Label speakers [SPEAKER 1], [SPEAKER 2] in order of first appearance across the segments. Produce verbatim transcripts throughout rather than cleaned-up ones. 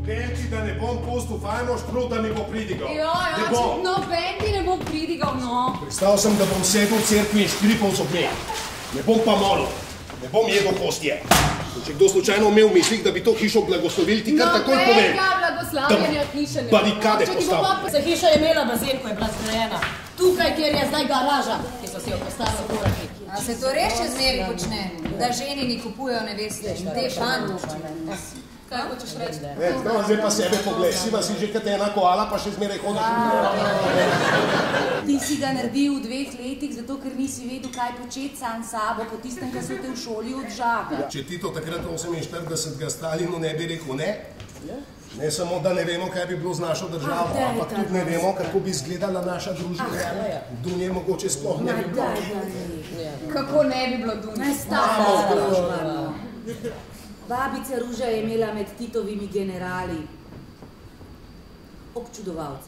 [SPEAKER 1] Noben ti, da ne bom pustil fajno šprut, da mi bo pridigal.
[SPEAKER 2] Jo, jo, noben ti ne bo pridigal, no.
[SPEAKER 1] Pristal sem, da bom sedel v cerkvi in škripal z obne. Ne bom pa molil. Ne bom jedel kostje. Če kdo slučajno imel v mislih, da bi to hišo blagoslovili, ti kar takoj povem.
[SPEAKER 2] Nobenega blagoslavljanja hiše ne bo.
[SPEAKER 1] Barikade postavil.
[SPEAKER 3] Se hiša je imela bazen, ko je bila zgrajena. Tukaj, kjer je zdaj garaža, ki so si jo postavili goraki.
[SPEAKER 2] A se to res še zmeri počne, da ženi ni kupujejo neveste in te fantovščine? Kaj hočeš reči?
[SPEAKER 1] No, zdaj pa sebe poglej, si vas si že kot ena koala, pa še zmeraj hodiš.
[SPEAKER 4] Ti si ga naredil v dveh letih, zato ker nisi vedel, kaj početi sam sabo, po tistem, kar so te v šoli odžagali.
[SPEAKER 1] Če Tito takrat oseminštiridesetega Stalinu ne bi rekel ne, ne samo, da ne vemo, kaj bi bilo z našo državo, ampak tudi ne vemo, kako bi izgledala naša družina. Dunje mogoče sploh ne bi bilo.
[SPEAKER 2] Kako ne bi bilo Dunje?
[SPEAKER 4] Babica Ruža je imela med Titovimi generali občudovalce.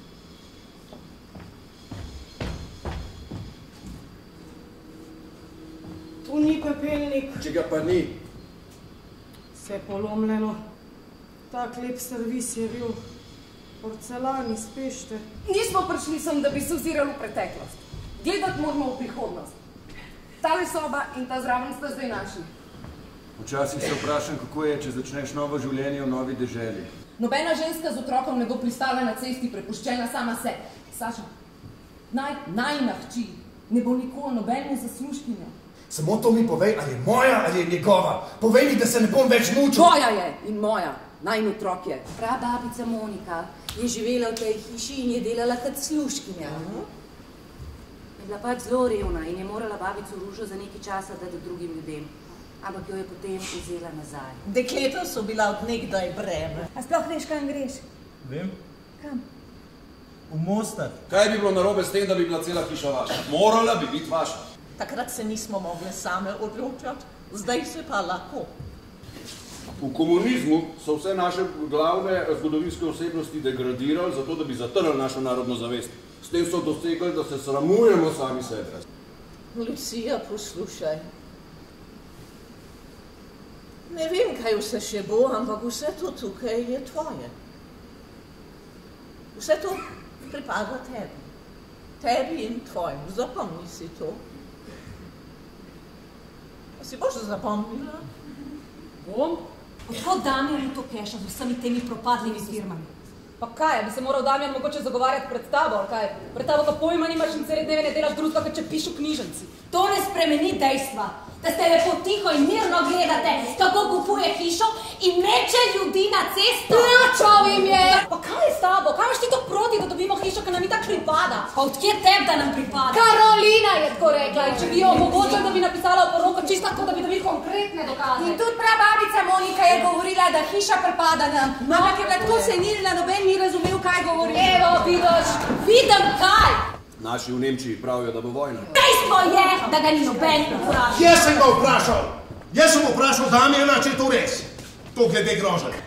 [SPEAKER 5] Tu ni pepelnik.
[SPEAKER 1] Če ga pa ni.
[SPEAKER 5] Vse polomljeno. Tak lep servis je bil. Porcelan iz pešte.
[SPEAKER 2] Nismo prišli sem, da bi se ozirali v preteklost. Gledati moramo v prihodnost. Tale soba in ta zraven sta zdaj naši.
[SPEAKER 6] Včasih se vprašam, kako je, če začneš novo življenje v novi deželi.
[SPEAKER 2] Nobena ženska z otrokom ne bo pristala na cesti, prepuščena sama sebi. Saša, naj, najina hči ne bo nikoli nobenemu zaslužkinjo.
[SPEAKER 7] Samo to mi povej, ali je moja, ali je njegova. Povej mi, da se ne bom več mučil.
[SPEAKER 4] Tvoja je in moja, najin otrok je. Prababica Monika je živela v tej hiši in je delala kot služkinja. Je bila pač zelo revna in je morala babico Ružo za nekaj časa dati drugim ljudem. Ampak jo je potem vzela nazaj.
[SPEAKER 3] Dekleta so bila od nekdaj breme.
[SPEAKER 4] A sploh veš, kam greš?
[SPEAKER 8] Vem.
[SPEAKER 4] Kam?
[SPEAKER 8] V Mostar.
[SPEAKER 6] Kaj bi bilo narobe s tem, da bi bila cela hiša vaša? Morala bi biti vaša.
[SPEAKER 3] Takrat se nismo mogli same odločati, zdaj se pa lahko.
[SPEAKER 6] V komunizmu so vse naše glavne zgodovinske osebnosti degradirali, zato da bi zatrli našo narodno zavest. S tem so dosegli, da se sramujemo sami sebe.
[SPEAKER 3] Lucija, poslušaj. Ne vem, kaj vse še bo, ampak vse to tukaj je tvoje. Vse to pripada tebi. Tebi in tvojim. Zapomni si to. A si boš zapomnila?
[SPEAKER 2] Bom?
[SPEAKER 9] Odkot Damjanu to keša z vsemi temi propadlimi firmami?
[SPEAKER 2] Pa kaj, bi se moral Damjan mogoče zagovarjati pred tabo, ali kaj? Pred tabo pa pojma nimaš in cele dneve ne delaš drugega, kot če piš v knjižnici.
[SPEAKER 9] To ne spremeni dejstva, da ste lepo tiho in mirno gledate, kako kupuje hišo in meče ljudi na cesto.
[SPEAKER 2] Plačal jim je!
[SPEAKER 9] Pa kaj je s tabo? Kaj imaš ti to proti, da dobimo hišo, ki nam ni tako pripada? Pa odkje tebi, da nam pripada?
[SPEAKER 2] Karolina je tako rekla in če bi jo omogočila, da bi napisala oporoko, čisto tako, da bi dobili konkretne dokaze.
[SPEAKER 4] In tudi prababica Monika je govorila, da hiša pripada nam. Ampak je bila tako senilna, noben ni razumel, kaj govori.
[SPEAKER 2] Evo, vidiš,
[SPEAKER 9] Vidim kaj!
[SPEAKER 6] Naši v Nemčiji pravijo, da bo vojna.
[SPEAKER 9] Dejstvo je, da ga ni noben vprašal.
[SPEAKER 1] Jaz sem ga vprašal. Jaz sem vprašal Damjana, če je to res. To glede groženj.